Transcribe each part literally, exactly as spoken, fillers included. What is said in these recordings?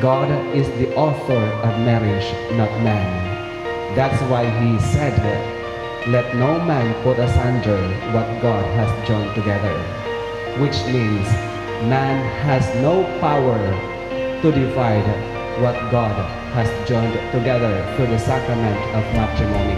God is the author of marriage, not man. That's why he said, let no man put asunder what God has joined together. Which means man has no power to divide what God has joined together through the sacrament of matrimony.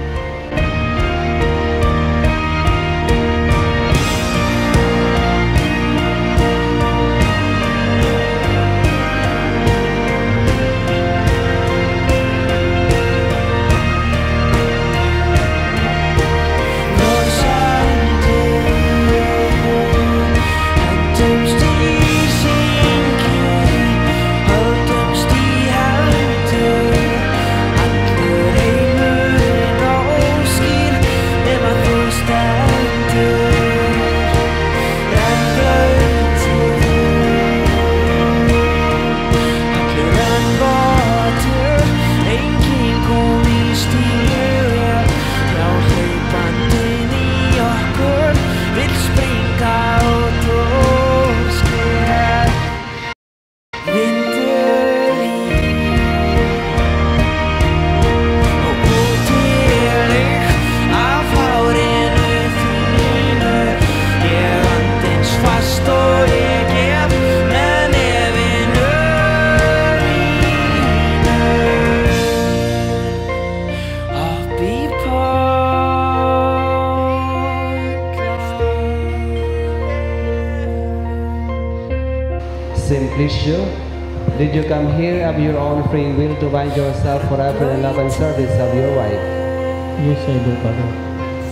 Issue? Did you come here of your own free will to bind yourself forever in love and service of your wife? Yes, I do,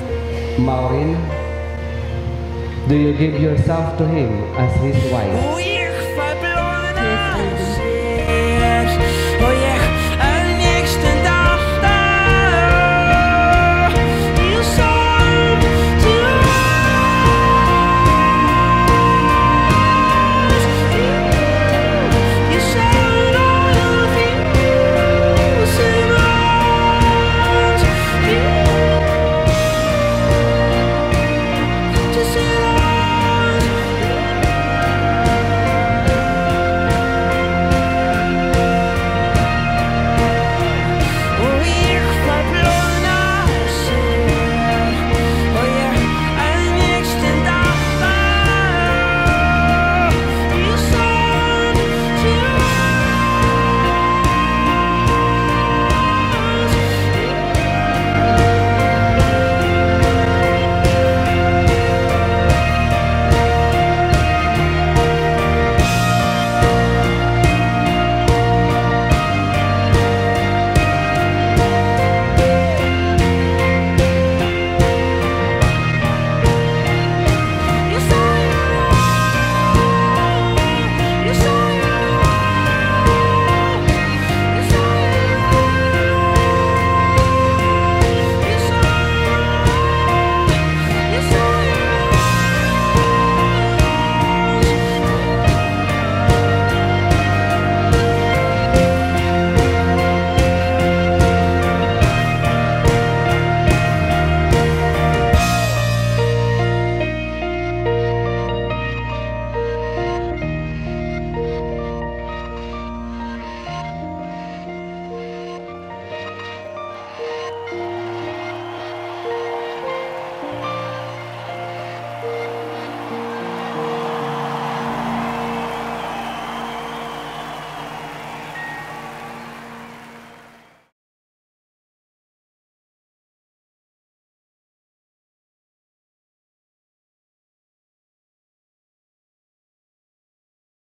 Father. Maureen, do you give yourself to him as his wife?